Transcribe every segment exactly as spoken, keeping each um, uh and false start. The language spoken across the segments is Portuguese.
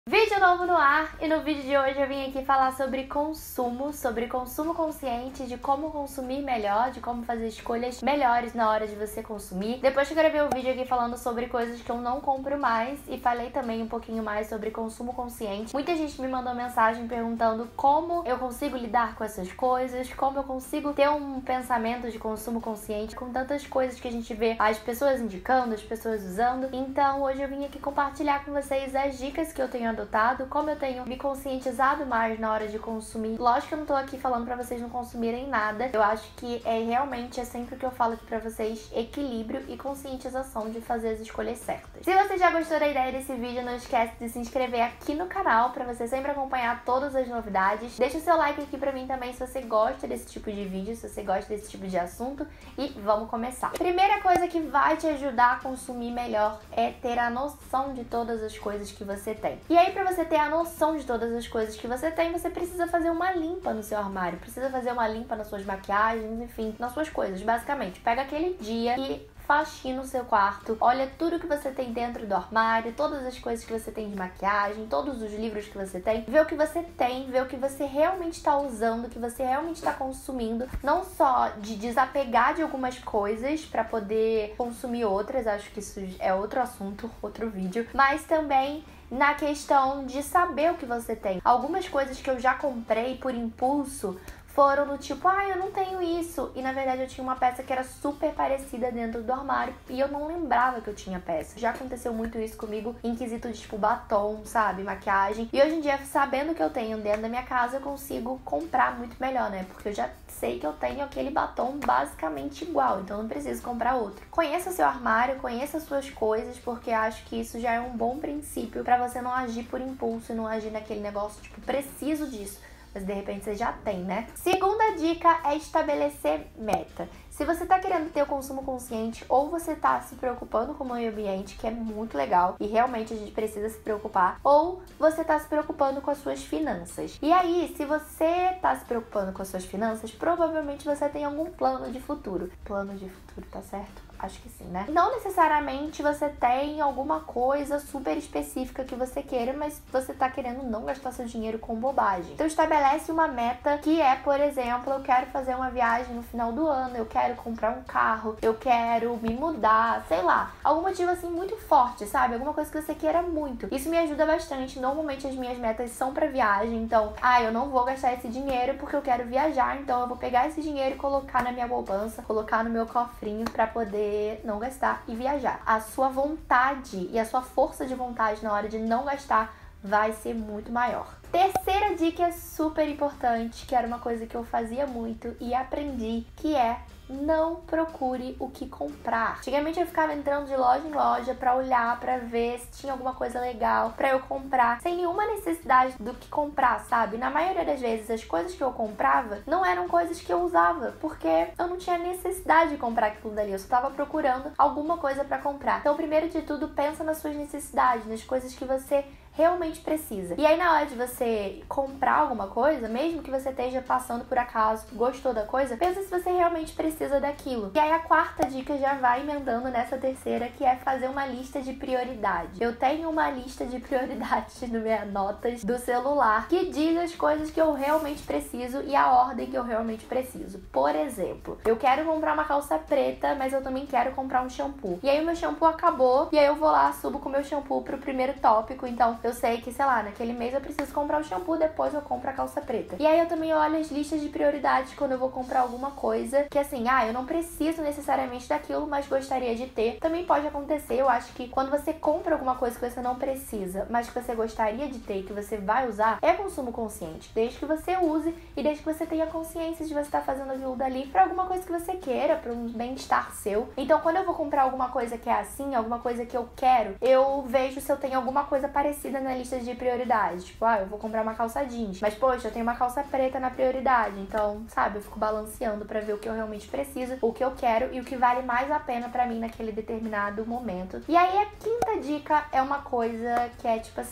Vídeo novo no ar, e no vídeo de hoje eu vim aqui falar sobre consumo, sobre consumo consciente, de como consumir melhor, de como fazer escolhas melhores na hora de você consumir. Depois que eu gravei o vídeo aqui falando sobre coisas que eu não compro mais e falei também um pouquinho mais sobre consumo consciente, muita gente me mandou mensagem perguntando como eu consigo lidar com essas coisas, como eu consigo ter um pensamento de consumo consciente com tantas coisas que a gente vê as pessoas indicando, as pessoas usando. Então hoje eu vim aqui compartilhar com vocês as dicas que eu tenho adotado, como eu tenho me conscientizado mais na hora de consumir. Lógico que eu não tô aqui falando pra vocês não consumirem nada. Eu acho que é realmente, é sempre o que eu falo aqui pra vocês, equilíbrio e conscientização de fazer as escolhas certas. Se você já gostou da ideia desse vídeo, não esquece de se inscrever aqui no canal pra você sempre acompanhar todas as novidades. Deixa o seu like aqui pra mim também se você gosta desse tipo de vídeo, se você gosta desse tipo de assunto, e vamos começar. Primeira coisa que vai te ajudar a consumir melhor é ter a noção de todas as coisas que você tem. E aí, pra você ter a noção de todas as coisas que você tem, você precisa fazer uma limpa no seu armário, precisa fazer uma limpa nas suas maquiagens, enfim, nas suas coisas. Basicamente, pega aquele dia e faxina o seu quarto, olha tudo que você tem dentro do armário, todas as coisas que você tem de maquiagem, todos os livros que você tem, vê o que você tem, vê o que você realmente está usando, o que você realmente está consumindo, não só de desapegar de algumas coisas para poder consumir outras, acho que isso é outro assunto, outro vídeo, mas também na questão de saber o que você tem. Algumas coisas que eu já comprei por impulso foram do tipo, ah, eu não tenho isso. E na verdade eu tinha uma peça que era super parecida dentro do armário e eu não lembrava que eu tinha peça. Já aconteceu muito isso comigo em quesito de tipo batom, sabe, maquiagem. E hoje em dia, sabendo que eu tenho dentro da minha casa, eu consigo comprar muito melhor, né? Porque eu já sei que eu tenho aquele batom basicamente igual, então eu não preciso comprar outro. Conheça seu armário, conheça suas coisas, porque acho que isso já é um bom princípio pra você não agir por impulso e não agir naquele negócio, tipo, preciso disso. Mas de repente você já tem, né? Segunda dica é estabelecer meta. Se você tá querendo ter o consumo consciente ou você tá se preocupando com o meio ambiente, que é muito legal e realmente a gente precisa se preocupar, ou você tá se preocupando com as suas finanças. E aí, se você tá se preocupando com as suas finanças, provavelmente você tem algum plano de futuro. Plano de futuro, tá certo? Acho que sim, né? Não necessariamente você tem alguma coisa super específica que você queira, mas você tá querendo não gastar seu dinheiro com bobagem. Então estabelece uma meta que é, por exemplo, eu quero fazer uma viagem no final do ano, eu quero comprar um carro, eu quero me mudar, sei lá. Algum motivo assim muito forte, sabe? Alguma coisa que você queira muito. Isso me ajuda bastante. Normalmente as minhas metas são pra viagem, então, ah, eu não vou gastar esse dinheiro porque eu quero viajar, então eu vou pegar esse dinheiro e colocar na minha poupança, colocar no meu cofrinho pra poder não gastar e viajar. A sua vontade e a sua força de vontade na hora de não gastar vai ser muito maior. Terceira dica é super importante, que era uma coisa que eu fazia muito e aprendi, que é não procure o que comprar. Antigamente eu ficava entrando de loja em loja pra olhar, pra ver se tinha alguma coisa legal pra eu comprar, sem nenhuma necessidade do que comprar, sabe? Na maioria das vezes as coisas que eu comprava não eram coisas que eu usava, porque eu não tinha necessidade de comprar aquilo dali, eu só tava procurando alguma coisa pra comprar. Então, primeiro de tudo, pensa nas suas necessidades, nas coisas que você realmente precisa. E aí, na hora de você comprar alguma coisa, mesmo que você esteja passando por acaso, gostou da coisa, pensa se você realmente precisa daquilo. E aí, a quarta dica já vai emendando nessa terceira, que é fazer uma lista de prioridades. Eu tenho uma lista de prioridades no minhas notas do celular que diz as coisas que eu realmente preciso e a ordem que eu realmente preciso. Por exemplo, eu quero comprar uma calça preta, mas eu também quero comprar um shampoo. E aí, o meu shampoo acabou, e aí eu vou lá, subo com o meu shampoo pro primeiro tópico, então eu sei que, sei lá, naquele mês eu preciso comprar o shampoo, depois eu compro a calça preta. E aí eu também olho as listas de prioridades quando eu vou comprar alguma coisa, que assim, ah, eu não preciso necessariamente daquilo, mas gostaria de ter. Também pode acontecer, eu acho que quando você compra alguma coisa que você não precisa, mas que você gostaria de ter, que você vai usar, é consumo consciente. Desde que você use e desde que você tenha consciência de você estar fazendo aquilo dali pra alguma coisa que você queira, pra um bem-estar seu. Então, quando eu vou comprar alguma coisa que é assim, alguma coisa que eu quero, eu vejo se eu tenho alguma coisa parecida na lista de prioridades. Tipo, ah, eu vou comprar uma calça jeans, mas poxa, eu tenho uma calça preta na prioridade. Então, sabe, eu fico balanceando pra ver o que eu realmente preciso, o que eu quero e o que vale mais a pena pra mim naquele determinado momento. E aí a quinta dica é uma coisa que é tipo assim,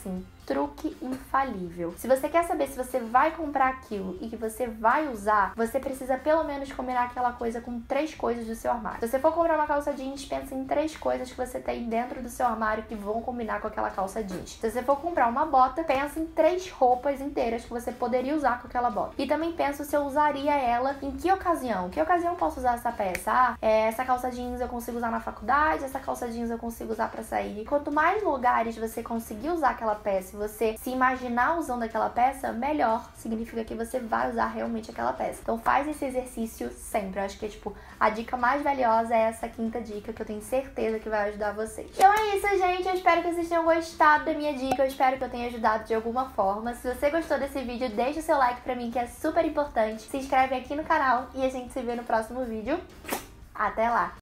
truque infalível. Se você quer saber se você vai comprar aquilo e que você vai usar, você precisa pelo menos combinar aquela coisa com três coisas do seu armário. Se você for comprar uma calça jeans, pensa em três coisas que você tem dentro do seu armário que vão combinar com aquela calça jeans. Se você for comprar uma bota, pensa em três roupas inteiras que você poderia usar com aquela bota. E também pensa se eu usaria ela em que ocasião. Que ocasião eu posso usar essa peça? Ah, é, essa calça jeans eu consigo usar na faculdade, essa calça jeans eu consigo usar pra sair. Quanto mais lugares você conseguir usar aquela peça e você se imaginar usando aquela peça, melhor. Significa que você vai usar realmente aquela peça. Então faz esse exercício sempre. Eu acho que é tipo, a dica mais valiosa é essa quinta dica que eu tenho certeza que vai ajudar vocês. Então é isso, gente. Eu espero que vocês tenham gostado da minha dica. Eu espero que eu tenha ajudado de alguma forma. Se você gostou desse vídeo, deixa o seu like pra mim, que é super importante. Se inscreve aqui no canal e a gente se vê no próximo vídeo. Até lá!